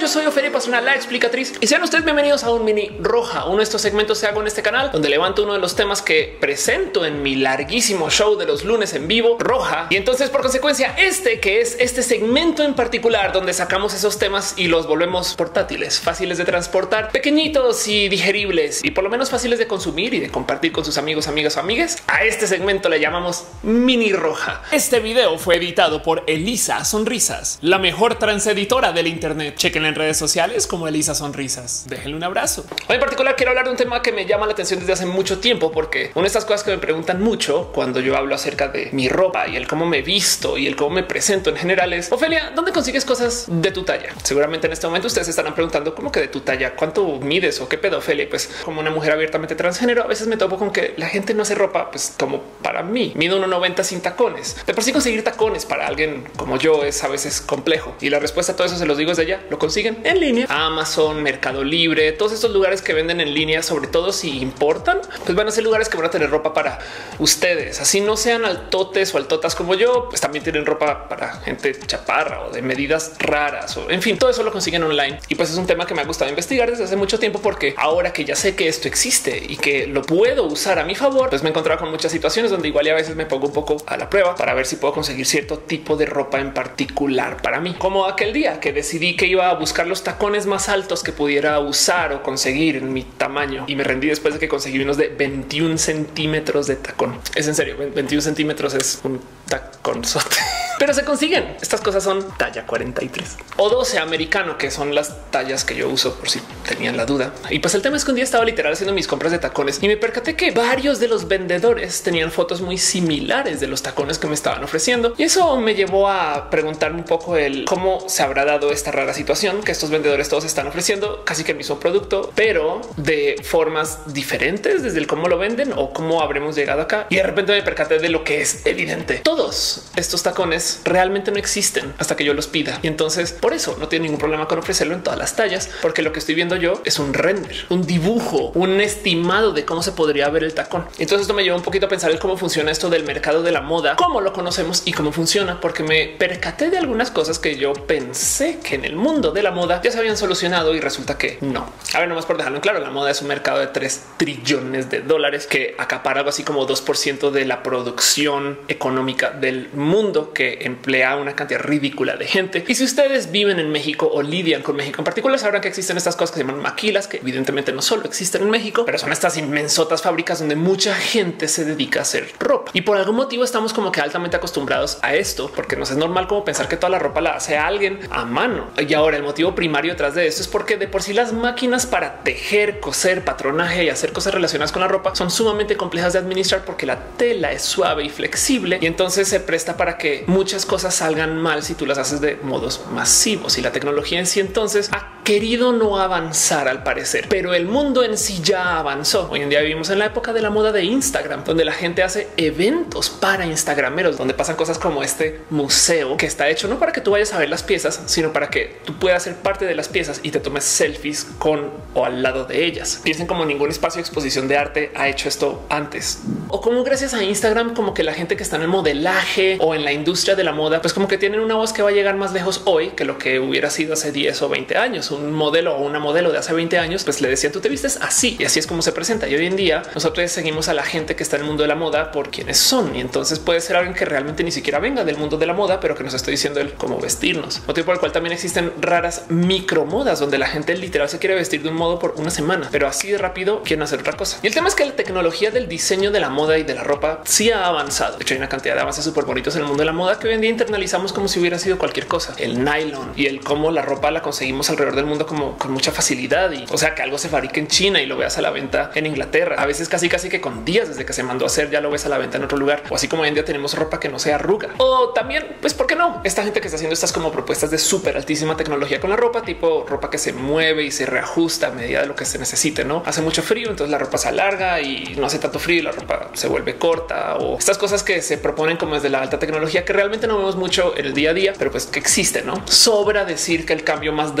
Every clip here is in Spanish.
Yo soy Ofelia Pastrana, la explicatriz, y sean ustedes bienvenidos a un mini roja, uno de estos segmentos que hago en este canal, donde levanto uno de los temas que presento en mi larguísimo show de los lunes en vivo, roja. Y entonces, por consecuencia, que es este segmento en particular, donde sacamos esos temas y los volvemos portátiles, fáciles de transportar, pequeñitos y digeribles, y por lo menos fáciles de consumir y de compartir con sus amigos, amigas o amigues. A este segmento le llamamos mini roja. Este video fue editado por Elisa Sonrisas, la mejor transeditora del internet. Chequen en redes sociales como Elisa Sonrisas. Déjenle un abrazo. Hoy en particular quiero hablar de un tema que me llama la atención desde hace mucho tiempo, porque una de estas cosas que me preguntan mucho cuando yo hablo acerca de mi ropa y el cómo me visto y el cómo me presento en general es: Ofelia, ¿dónde consigues cosas de tu talla? Seguramente en este momento ustedes estarán preguntando cómo que de tu talla, cuánto mides o qué pedo, Ofelia. Pues como una mujer abiertamente transgénero, a veces me topo con que la gente no hace ropa pues como para mí. Mido 1.90 sin tacones. De por sí conseguir tacones para alguien como yo es a veces complejo, y la respuesta a todo eso se los digo desde ya. Lo consiguen en línea: Amazon, Mercado Libre, todos estos lugares que venden en línea, sobre todo si importan, pues van a ser lugares que van a tener ropa para ustedes. Así no sean altotes o altotas como yo, pues también tienen ropa para gente chaparra o de medidas raras, o en fin, todo eso lo consiguen online. Y pues es un tema que me ha gustado investigar desde hace mucho tiempo, porque ahora que ya sé que esto existe y que lo puedo usar a mi favor, pues me he encontrado con muchas situaciones donde igual y a veces me pongo un poco a la prueba para ver si puedo conseguir cierto tipo de ropa en particular para mí, como aquel día que decidí que iba a buscar los tacones más altos que pudiera usar o conseguir en mi tamaño, y me rendí después de que conseguí unos de 21 centímetros de tacón. Es en serio, 21 centímetros es un taconzote. Pero se consiguen. Estas cosas son talla 43 o 12 americano, que son las tallas que yo uso por si tenían la duda. Y pues el tema es que un día estaba literal haciendo mis compras de tacones y me percaté que varios de los vendedores tenían fotos muy similares de los tacones que me estaban ofreciendo. Y eso me llevó a preguntarme un poco el cómo se habrá dado esta rara situación que estos vendedores todos están ofreciendo casi que el mismo producto, pero de formas diferentes desde el cómo lo venden o cómo habremos llegado acá. Y de repente me percaté de lo que es evidente: todos estos tacones realmente no existen hasta que yo los pida. Y entonces por eso no tiene ningún problema con ofrecerlo en todas las tallas, porque lo que estoy viendo yo es un render, un dibujo, un estimado de cómo se podría ver el tacón. Entonces esto me lleva un poquito a pensar el cómo funciona esto del mercado de la moda, cómo lo conocemos y cómo funciona, porque me percaté de algunas cosas que yo pensé que en el mundo de la moda ya se habían solucionado y resulta que no. A ver, nomás por dejarlo en claro, la moda es un mercado de 3 trillones de dólares que acapara algo así como 2% de la producción económica del mundo, que emplea una cantidad ridícula de gente. Y si ustedes viven en México o lidian con México en particular, sabrán que existen estas cosas que se llaman maquilas, que evidentemente no solo existen en México, pero son estas inmensotas fábricas donde mucha gente se dedica a hacer ropa. Y por algún motivo estamos como que altamente acostumbrados a esto, porque nos es normal como pensar que toda la ropa la hace alguien a mano. Y ahora el motivo primario detrás de esto es porque de por sí las máquinas para tejer, coser, patronaje y hacer cosas relacionadas con la ropa son sumamente complejas de administrar, porque la tela es suave y flexible, y entonces se presta para que muchas cosas salgan mal si tú las haces de modos masivos. Y la tecnología en sí entonces ha querido no avanzar al parecer, pero el mundo en sí ya avanzó. Hoy en día vivimos en la época de la moda de Instagram, donde la gente hace eventos para instagrameros, donde pasan cosas como este museo que está hecho no para que tú vayas a ver las piezas, sino para que tú puedas ser parte de las piezas y te tomes selfies con o al lado de ellas. Piensen como ningún espacio de exposición de arte ha hecho esto antes, o como gracias a Instagram, como que la gente que está en el modelaje o en la industria de la moda, pues como que tienen una voz que va a llegar más lejos hoy que lo que hubiera sido hace 10 o 20 años. Un modelo o una modelo de hace 20 años, pues le decían: tú te vistes así, y así es como se presenta. Y hoy en día nosotros seguimos a la gente que está en el mundo de la moda por quienes son. Y entonces puede ser alguien que realmente ni siquiera venga del mundo de la moda, pero que nos estoy diciendo el cómo vestirnos. Motivo por el cual también existen raras micromodas donde la gente literal se quiere vestir de un modo por una semana, pero así de rápido quieren hacer otra cosa. Y el tema es que la tecnología del diseño de la moda y de la ropa sí ha avanzado. De hecho, hay una cantidad de avances súper bonitos en el mundo de la moda que hoy en día internalizamos como si hubiera sido cualquier cosa. El nylon y el cómo la ropa la conseguimos alrededor del mundo como con mucha facilidad. Y o sea, que algo se fabrique en China y lo veas a la venta en Inglaterra, a veces casi que con días desde que se mandó a hacer ya lo ves a la venta en otro lugar. O así como hoy en día tenemos ropa que no se arruga. O también, pues, ¿por qué no? Esta gente que está haciendo estas como propuestas de súper altísima tecnología con la ropa, tipo ropa que se mueve y se reajusta a medida de lo que se necesite, ¿no? Hace mucho frío, entonces la ropa se alarga, y no hace tanto frío y la ropa se vuelve corta, o estas cosas que se proponen como desde la alta tecnología que realmente no vemos mucho en el día a día, pero pues que existe, ¿no? Sobra decir que el cambio más dramático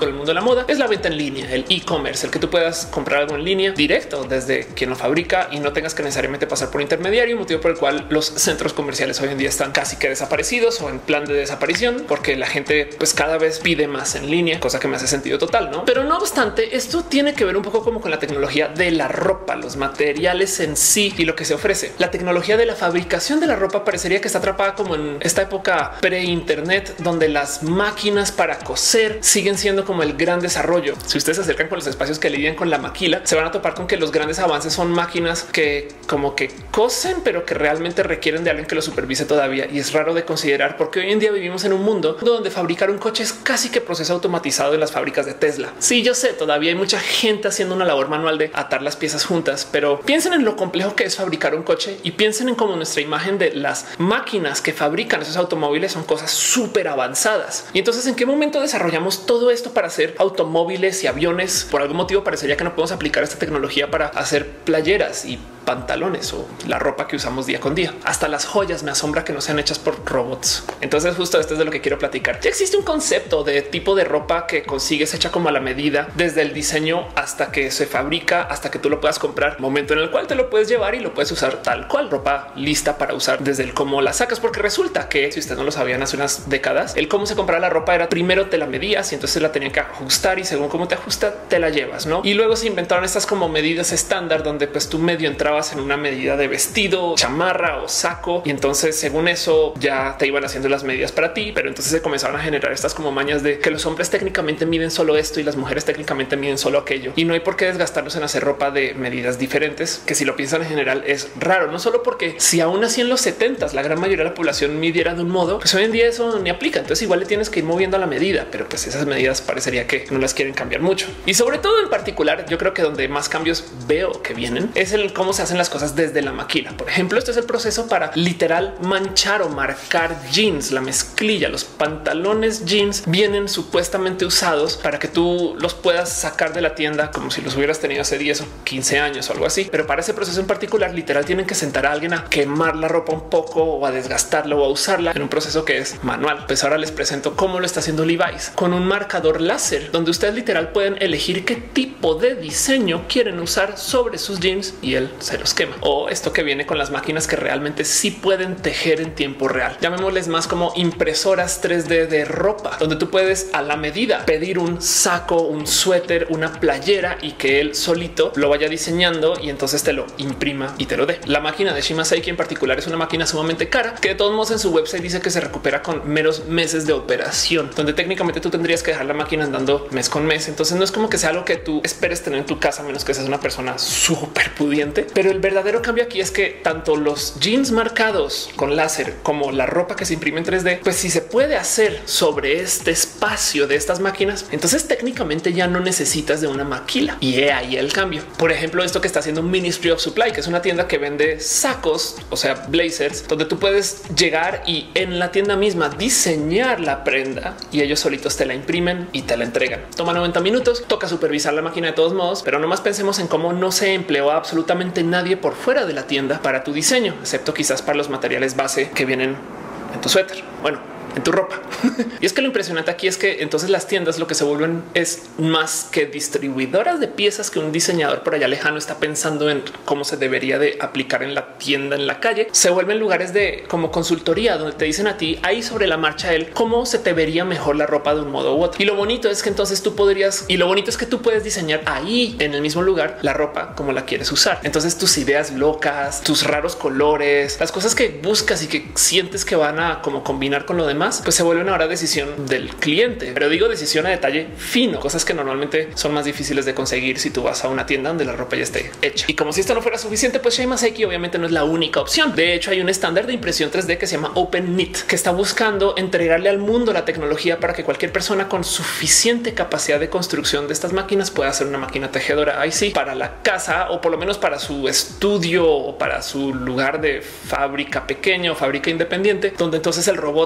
con el mundo de la moda es la venta en línea, el e-commerce, el que tú puedas comprar algo en línea directo desde quien lo fabrica y no tengas que necesariamente pasar por intermediario, motivo por el cual los centros comerciales hoy en día están casi que desaparecidos o en plan de desaparición, porque la gente pues cada vez pide más en línea, cosa que me hace sentido total, ¿no? Pero no obstante, esto tiene que ver un poco como con la tecnología de la ropa, los materiales en sí y lo que se ofrece. La tecnología de la fabricación de la ropa parecería que está atrapada como en esta época pre-internet, donde las máquinas para coser siguen siendo como el gran desarrollo. Si ustedes se acercan con los espacios que lidian con la maquila, se van a topar con que los grandes avances son máquinas que como que cosen, pero que realmente requieren de alguien que lo supervise todavía. Y es raro de considerar porque hoy en día vivimos en un mundo donde fabricar un coche es casi que proceso automatizado en las fábricas de Tesla. Sí, yo sé, todavía hay mucha gente haciendo una labor manual de atar las piezas juntas, pero piensen en lo complejo que es fabricar un coche y piensen en cómo nuestra imagen de las máquinas que fabrican esos automóviles son cosas súper avanzadas. Y entonces, ¿en qué momento desarrollamos todo esto para hacer automóviles y aviones? Por algún motivo parecería que no podemos aplicar esta tecnología para hacer playeras y pantalones o la ropa que usamos día con día. Hasta las joyas me asombra que no sean hechas por robots. Entonces justo esto es de lo que quiero platicar. Ya existe un concepto de tipo de ropa que consigues hecha como a la medida, desde el diseño hasta que se fabrica, hasta que tú lo puedas comprar, momento en el cual te lo puedes llevar y lo puedes usar tal cual, ropa lista para usar, desde el cómo la sacas, porque resulta que si ustedes no lo sabían hace unas décadas, el cómo se compraba la ropa era primero te la medías y entonces la tenían que ajustar y según cómo te ajusta te la llevas, ¿no? Y luego se inventaron estas como medidas estándar donde pues tú medio entrabas en una medida de vestido, chamarra o saco y entonces según eso ya te iban haciendo las medidas para ti, pero entonces se comenzaron a generar estas como mañas de que los hombres técnicamente miden solo esto y las mujeres técnicamente miden solo aquello y no hay por qué desgastarnos en hacer ropa de medidas diferentes, que si lo piensan en general es raro, no solo porque si aún así en los 70s la gran mayoría de la población midiera de un modo, pues hoy en día eso ni aplica, entonces igual le tienes que ir moviendo a la medida, pero pues esas medidas parecería que no las quieren cambiar mucho. Y sobre todo en particular yo creo que donde más cambios veo que vienen es el cómo se hacen las cosas desde la maquila. Por ejemplo, este es el proceso para literal manchar o marcar jeans, la mezclilla. Los pantalones jeans vienen supuestamente usados para que tú los puedas sacar de la tienda como si los hubieras tenido hace 10 o 15 años o algo así. Pero para ese proceso en particular, literal tienen que sentar a alguien a quemar la ropa un poco o a desgastarla o a usarla en un proceso que es manual. Pues ahora les presento cómo lo está haciendo Levi's con un marcador láser, donde ustedes literal pueden elegir qué tipo de diseño quieren usar sobre sus jeans y él se los quema. O esto que viene con las máquinas que realmente sí pueden tejer en tiempo real. Llamémosles más como impresoras 3D de ropa, donde tú puedes a la medida pedir un saco, un suéter, una playera y que él solito lo vaya diseñando y entonces te lo imprima y te lo dé. La máquina de Shimaseki en particular es una máquina sumamente cara que de todos modos en su website dice que se recupera con menos meses de operación, donde técnicamente tú tendrías que dejar la máquina andando mes con mes. Entonces no es como que sea algo que tú esperes tener en tu casa, a menos que seas una persona súper pudiente. Pero el verdadero cambio aquí es que tanto los jeans marcados con láser como la ropa que se imprime en 3D, pues si se puede hacer sobre este espacio de estas máquinas, entonces técnicamente ya no necesitas de una maquila. Y he ahí el cambio. Por ejemplo, esto que está haciendo Ministry of Supply, que es una tienda que vende sacos, o sea, blazers, donde tú puedes llegar y en la tienda misma diseñar la prenda y ellos solitos te la imprimen y te la entregan. Toma 90 minutos, toca supervisar la máquina de todos modos, pero nomás pensemos en cómo no se empleó a absolutamente nadie por fuera de la tienda para tu diseño, excepto quizás para los materiales base que vienen en tu suéter. Bueno, en tu ropa. Y es que lo impresionante aquí es que entonces las tiendas lo que se vuelven es más que distribuidoras de piezas que un diseñador por allá lejano está pensando en cómo se debería de aplicar en la tienda, en la calle. Se vuelven lugares de como consultoría donde te dicen a ti ahí sobre la marcha él cómo se te vería mejor la ropa de un modo u otro. Y lo bonito es que entonces tú podrías y lo bonito es que tú puedes diseñar ahí en el mismo lugar la ropa como la quieres usar. Entonces tus ideas locas, tus raros colores, las cosas que buscas y que sientes que van a como combinar con lo demás, pues se vuelven ahora decisión del cliente. Pero digo decisión a detalle fino, cosas que normalmente son más difíciles de conseguir si tú vas a una tienda donde la ropa ya esté hecha. Y como si esto no fuera suficiente, pues Shimaseki obviamente no es la única opción. De hecho, hay un estándar de impresión 3D que se llama OpenKnit, que está buscando entregarle al mundo la tecnología para que cualquier persona con suficiente capacidad de construcción de estas máquinas pueda hacer una máquina tejedora. Ahí sí, para la casa o por lo menos para su estudio o para su lugar de fábrica pequeña o fábrica independiente, donde entonces el robot es que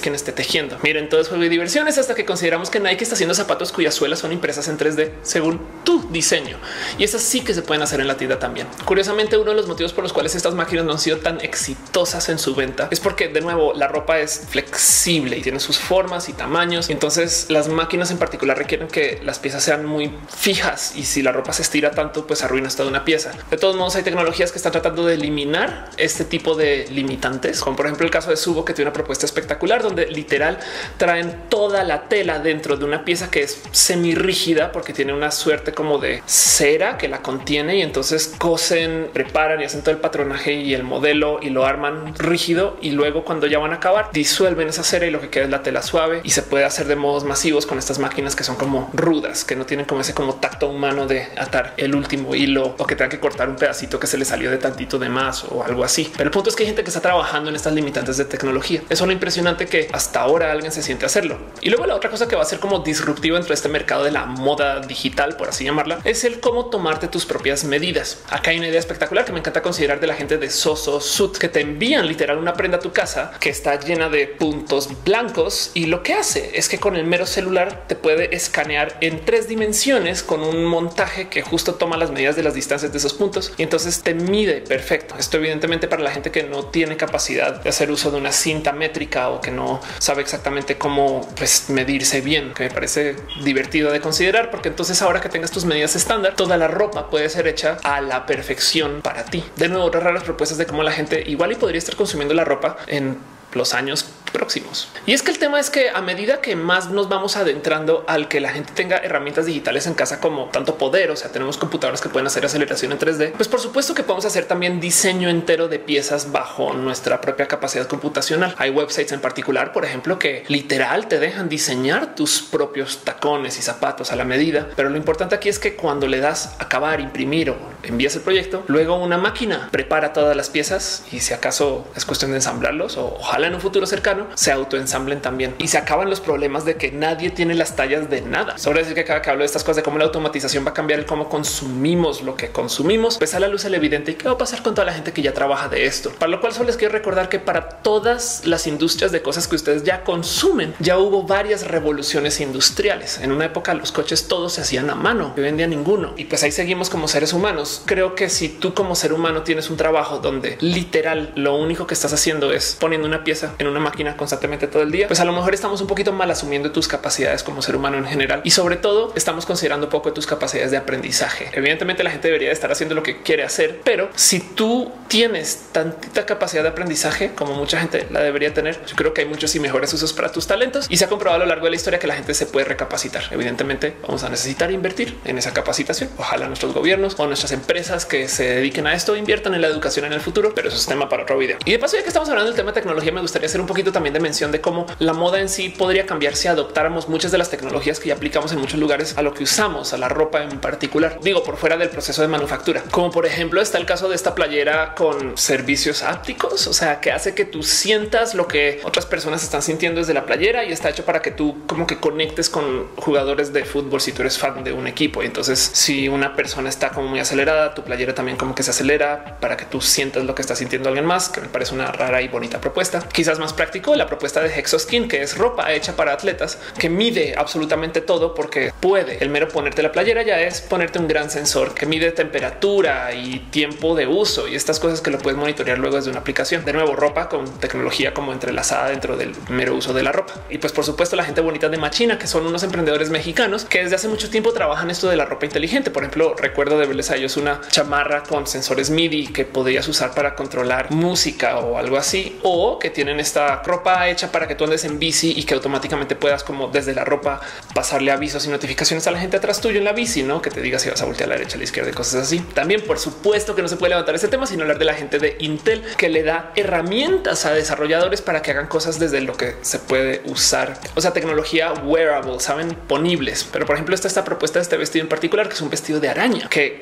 quien esté tejiendo. Miren, todo es juego y diversiones hasta que consideramos que Nike está haciendo zapatos cuyas suelas son impresas en 3D según tu diseño. Y esas sí que se pueden hacer en la tienda también. Curiosamente, uno de los motivos por los cuales estas máquinas no han sido tan exitosas en su venta es porque, de nuevo, la ropa es flexible y tiene sus formas y tamaños. Y entonces las máquinas en particular requieren que las piezas sean muy fijas, y si la ropa se estira tanto, pues arruinas toda una pieza. De todos modos, hay tecnologías que están tratando de eliminar este tipo de limitantes, como por ejemplo el caso de Subo, que tiene una propuesta espectacular donde literal traen toda la tela dentro de una pieza que es semi rígida porque tiene una suerte como de cera que la contiene, y entonces cosen, preparan y hacen todo el patronaje y el modelo y lo arman rígido, y luego cuando ya van a acabar disuelven esa cera y lo que queda es la tela suave, y se puede hacer de modos masivos con estas máquinas que son como rudas, que no tienen como ese como tacto humano de atar el último hilo o que tengan que cortar un pedacito que se le salió de tantito de más o algo así. Pero el punto es que hay gente que está trabajando en estas limitantes de tecnología. Eso es lo impresionante, que hasta ahora alguien se siente a hacerlo. Y luego la otra cosa que va a ser como disruptiva dentro de este mercado de la moda digital, por así llamarla, es el cómo tomarte tus propias medidas. Acá hay una idea espectacular que me encanta considerar de la gente de Soso Suit, que te envían literal una prenda a tu casa que está llena de puntos blancos, y lo que hace es que con el mero celular te puede escanear en 3 dimensiones con un montaje que justo toma las medidas de las distancias de esos puntos, y entonces te mide perfecto. Esto evidentemente para la gente que no tiene capacidad de hacer uso de una cinta métrica o que no sabe exactamente cómo medirse bien, que me parece divertido de considerar, porque entonces ahora que tengas tus medidas estándar, toda la ropa puede ser hecha a la perfección para ti. De nuevo, otras raras propuestas de cómo la gente igual y podría estar consumiendo la ropa en los años próximos. Y es que el tema es que a medida que más nos vamos adentrando al que la gente tenga herramientas digitales en casa como tanto poder, o sea, tenemos computadoras que pueden hacer aceleración en 3D, pues por supuesto que podemos hacer también diseño entero de piezas bajo nuestra propia capacidad computacional. Hay websites en particular, por ejemplo, que literal te dejan diseñar tus propios tacones y zapatos a la medida. Pero lo importante aquí es que cuando le das acabar, imprimir o envías el proyecto, luego una máquina prepara todas las piezas, y si acaso es cuestión de ensamblarlos, o ojalá en un futuro cercano se autoensamblen también, y se acaban los problemas de que nadie tiene las tallas de nada. Sobre decir que cada que hablo de estas cosas de cómo la automatización va a cambiar el cómo consumimos lo que consumimos, pues a la luz el evidente y qué va a pasar con toda la gente que ya trabaja de esto. Para lo cual solo les quiero recordar que para todas las industrias de cosas que ustedes ya consumen, ya hubo varias revoluciones industriales. En una época los coches todos se hacían a mano, hoy en día ninguno, y pues ahí seguimos como seres humanos. Creo que si tú como ser humano tienes un trabajo donde literal lo único que estás haciendo es poniendo una pieza en una máquina constantemente todo el día, pues a lo mejor estamos un poquito mal asumiendo tus capacidades como ser humano en general, y sobre todo estamos considerando poco de tus capacidades de aprendizaje. Evidentemente la gente debería de estar haciendo lo que quiere hacer, pero si tú tienes tantita capacidad de aprendizaje como mucha gente la debería tener, yo creo que hay muchos y mejores usos para tus talentos, y se ha comprobado a lo largo de la historia que la gente se puede recapacitar. Evidentemente vamos a necesitar invertir en esa capacitación. Ojalá nuestros gobiernos o nuestras empresas que se dediquen a esto inviertan en la educación en el futuro, pero eso es tema para otro video. Y de paso, ya que estamos hablando del tema de tecnología, me gustaría hacer un poquito también de mención de cómo la moda en sí podría cambiar si adoptáramos muchas de las tecnologías que ya aplicamos en muchos lugares a lo que usamos, a la ropa en particular. Digo, por fuera del proceso de manufactura, como por ejemplo está el caso de esta playera con servicios ápticos, o sea, que hace que tú sientas lo que otras personas están sintiendo desde la playera, y está hecho para que tú como que conectes con jugadores de fútbol si tú eres fan de un equipo. Y entonces si una persona está como muy acelerada, tu playera también como que se acelera para que tú sientas lo que está sintiendo alguien más, que me parece una rara y bonita propuesta. Quizás más práctico la propuesta de Hexoskin, que es ropa hecha para atletas que mide absolutamente todo, porque puede el mero ponerte la playera ya es ponerte un gran sensor que mide temperatura y tiempo de uso y estas cosas que lo puedes monitorear luego desde una aplicación. De nuevo, ropa con tecnología como entrelazada dentro del mero uso de la ropa. Y pues por supuesto la gente bonita de Machina, que son unos emprendedores mexicanos que desde hace mucho tiempo trabajan esto de la ropa inteligente. Por ejemplo, recuerdo de verles a ellos una chamarra con sensores MIDI que podrías usar para controlar música o algo así, o que tienen esta ropa hecha para que tú andes en bici y que automáticamente puedas como desde la ropa pasarle avisos y notificaciones a la gente atrás tuyo en la bici, no que te diga si vas a voltear a la derecha, a la izquierda y cosas así. También por supuesto que no se puede levantar este tema sin hablar de la gente de Intel, que le da herramientas a desarrolladores para que hagan cosas desde lo que se puede usar, o sea, tecnología wearable, saben, ponibles. Pero por ejemplo está esta propuesta de este vestido en particular, que es un vestido de araña, que cuando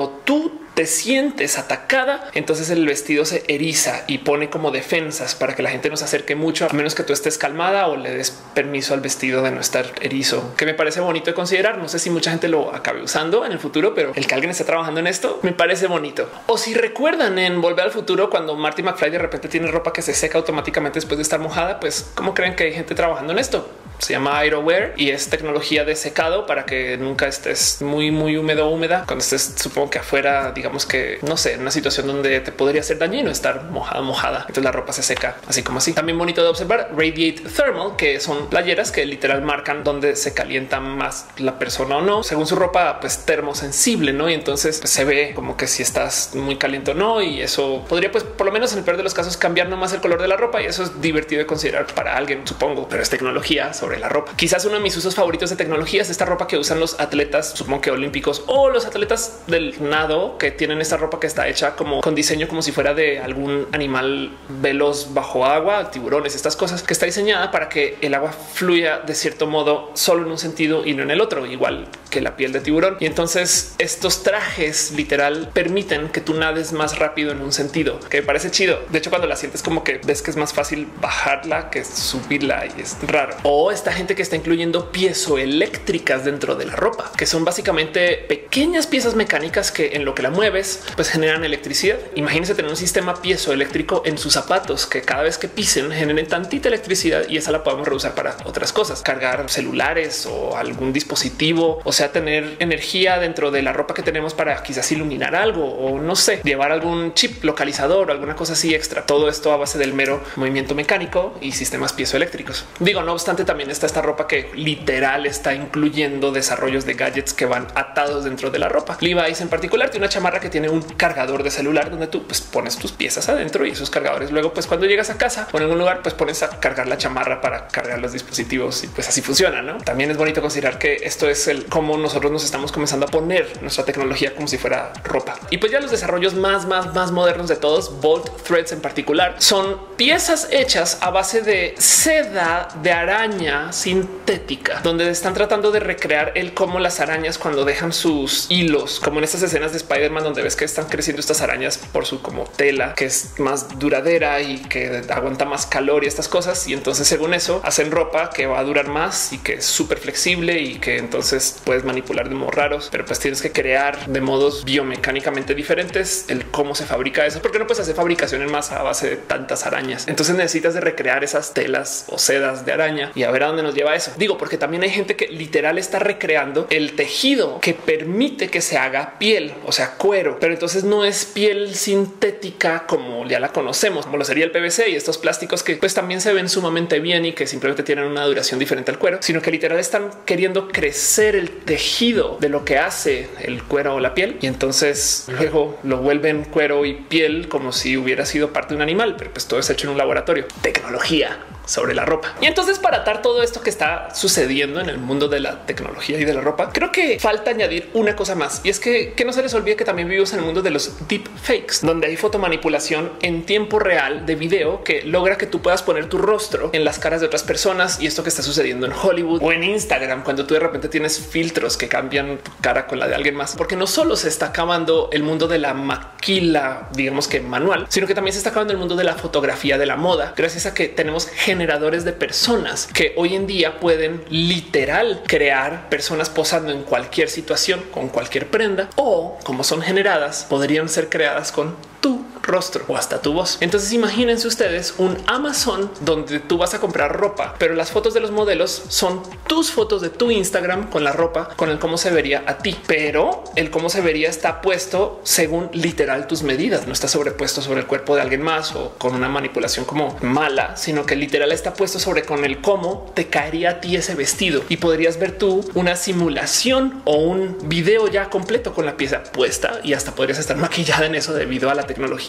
cuando tú te sientes atacada, entonces el vestido se eriza y pone como defensas para que la gente no se acerque mucho, a menos que tú estés calmada o le des permiso al vestido de no estar erizo, que me parece bonito de considerar. No sé si mucha gente lo acabe usando en el futuro, pero el que alguien esté trabajando en esto me parece bonito. O si recuerdan en Volver al Futuro, cuando Marty McFly de repente tiene ropa que se seca automáticamente después de estar mojada, pues ¿cómo creen que hay gente trabajando en esto? Se llama AeroWare y es tecnología de secado para que nunca estés muy húmedo o húmeda cuando estés, supongo que afuera, digamos que no sé, en una situación donde te podría ser dañino estar mojada. Entonces la ropa se seca así como así. También bonito de observar Radiate Thermal, que son playeras que literal marcan dónde se calienta más la persona o no, según su ropa, pues termosensible, ¿no? Y entonces pues, se ve como que si estás muy caliente o no, y eso podría, pues por lo menos en el peor de los casos, cambiar nomás el color de la ropa, y eso es divertido de considerar para alguien, supongo, pero es tecnología sobre la ropa. Quizás uno de mis usos favoritos de tecnología es esta ropa que usan los atletas, supongo que olímpicos o los atletas del nado, que tienen esta ropa que está hecha como con diseño como si fuera de algún animal veloz bajo agua, tiburones, estas cosas, que está diseñada para que el agua fluya de cierto modo solo en un sentido y no en el otro, igual que la piel de tiburón. Y entonces estos trajes literal permiten que tú nades más rápido en un sentido, que me parece chido. De hecho, cuando la sientes como que ves que es más fácil bajarla que subirla, y es raro. O esta gente que está incluyendo piezoeléctricas dentro de la ropa, que son básicamente pequeñas piezas mecánicas que en lo que la mueves pues generan electricidad. Imagínense tener un sistema piezoeléctrico en sus zapatos que cada vez que pisen generen tantita electricidad, y esa la podemos reusar para otras cosas, cargar celulares o algún dispositivo, o sea, tener energía dentro de la ropa que tenemos para quizás iluminar algo, o no sé, llevar algún chip localizador o alguna cosa así extra. Todo esto a base del mero movimiento mecánico y sistemas piezoeléctricos. Digo, no obstante, también está esta ropa que literal está incluyendo desarrollos de gadgets que van atados dentro de la ropa. Levi's en particular tiene una chamarra que tiene un cargador de celular donde tú pues, pones tus piezas adentro, y esos cargadores luego pues cuando llegas a casa o en algún lugar pues pones a cargar la chamarra para cargar los dispositivos, y pues así funciona, ¿no? También es bonito considerar que esto es el cómo nosotros nos estamos comenzando a poner nuestra tecnología como si fuera ropa. Y pues ya los desarrollos más modernos de todos, Bolt Threads en particular, son piezas hechas a base de seda de araña sintética, donde están tratando de recrear el cómo las arañas cuando dejan sus hilos, como en estas escenas de Spider-Man donde ves que están creciendo estas arañas por su como tela que es más duradera y que aguanta más calor y estas cosas. Y entonces según eso hacen ropa que va a durar más y que es súper flexible y que entonces puedes manipular de modos raros, pero pues tienes que crear de modos biomecánicamente diferentes el cómo se fabrica eso, porque no puedes hacer fabricación en masa a base de tantas arañas. Entonces necesitas de recrear esas telas o sedas de araña, y a ver a dónde nos lleva eso. Digo, porque también hay gente que literal está recreando el tejido que permite que se haga piel, o sea, cuero, pero entonces no es piel sintética como ya la conocemos, como lo sería el PVC y estos plásticos que pues también se ven sumamente bien y que simplemente tienen una duración diferente al cuero, sino que literal están queriendo crecer el tejido de lo que hace el cuero o la piel, y entonces luego lo vuelven cuero y piel como si hubiera sido parte de un animal, pero pues todo es hecho en un laboratorio. Tecnología sobre la ropa. Y entonces, para atar todo esto que está sucediendo en el mundo de la tecnología y de la ropa, creo que falta añadir una cosa más, y es que no se les olvide que también vivimos en el mundo de los deep fakes, donde hay fotomanipulación en tiempo real de video que logra que tú puedas poner tu rostro en las caras de otras personas. Y esto que está sucediendo en Hollywood o en Instagram, cuando tú de repente tienes filtros que cambian tu cara con la de alguien más, porque no solo se está acabando el mundo de la maquila, digamos que manual, sino que también se está acabando el mundo de la fotografía de la moda, gracias a que tenemos generadores de personas que hoy en día pueden literal crear personas posando en cualquier situación con cualquier prenda, o como son generadas, podrían ser creadas con tu rostro o hasta tu voz. Entonces imagínense ustedes un Amazon donde tú vas a comprar ropa, pero las fotos de los modelos son tus fotos de tu Instagram con la ropa, con el cómo se vería a ti, pero el cómo se vería está puesto según literal tus medidas, no está sobrepuesto sobre el cuerpo de alguien más o con una manipulación como mala, sino que literal está puesto sobre con el cómo te caería a ti ese vestido, y podrías ver tú una simulación o un video ya completo con la pieza puesta, y hasta podrías estar maquillada en eso debido a la tecnología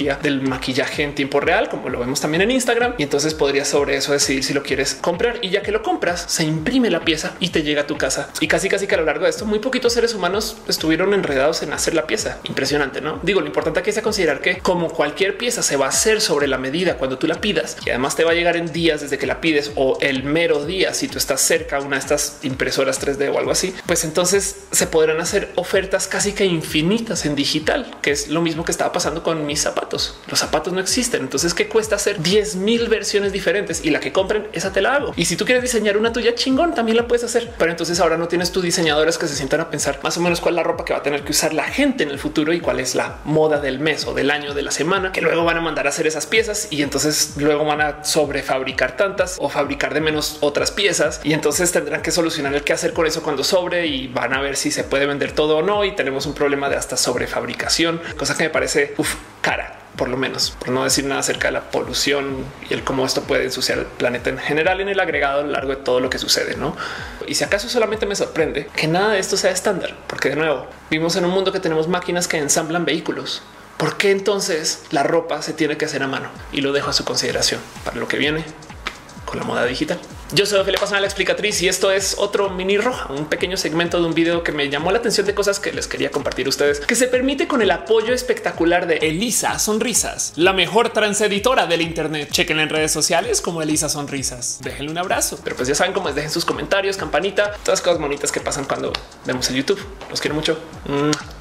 tecnología del maquillaje en tiempo real, como lo vemos también en Instagram. Y entonces podrías sobre eso decidir si lo quieres comprar, y ya que lo compras, se imprime la pieza y te llega a tu casa. Y casi que a lo largo de esto, muy poquitos seres humanos estuvieron enredados en hacer la pieza. Impresionante, ¿no? Digo, lo importante aquí es a considerar que como cualquier pieza se va a hacer sobre la medida cuando tú la pidas, y además te va a llegar en días desde que la pides o el mero día si tú estás cerca a una de estas impresoras 3D o algo así, pues entonces se podrán hacer ofertas casi que infinitas en digital, que es lo mismo que estaba pasando con mis zapatos. Los zapatos no existen. Entonces, ¿qué cuesta hacer 10,000 versiones diferentes? Y la que compren, esa te la hago. Y si tú quieres diseñar una tuya chingón, también la puedes hacer. Pero entonces ahora no tienes tus diseñadores que se sientan a pensar más o menos cuál es la ropa que va a tener que usar la gente en el futuro y cuál es la moda del mes o del año, de la semana, que luego van a mandar a hacer esas piezas y entonces luego van a sobrefabricar tantas o fabricar de menos otras piezas, y entonces tendrán que solucionar el qué hacer con eso cuando sobre, y van a ver si se puede vender todo o no, y tenemos un problema de hasta sobrefabricación, cosa que me parece cara, por lo menos, por no decir nada acerca de la polución y el cómo esto puede ensuciar el planeta en general en el agregado a lo largo de todo lo que sucede, ¿no? Y si acaso solamente me sorprende que nada de esto sea estándar, porque de nuevo vivimos en un mundo que tenemos máquinas que ensamblan vehículos. ¿Por qué entonces la ropa se tiene que hacer a mano? Y lo dejo a su consideración para lo que viene con la moda digital. Yo soy Ophelia Pastrana, la explicatriz, y esto es otro mini roja, un pequeño segmento de un video que me llamó la atención de cosas que les quería compartir a ustedes, que se permite con el apoyo espectacular de Elisa Sonrisas, la mejor transeditora del Internet. Chequen en redes sociales como Elisa Sonrisas. Déjenle un abrazo, pero pues ya saben cómo es. Dejen sus comentarios, campanita, todas las cosas bonitas que pasan cuando vemos el YouTube. Los quiero mucho.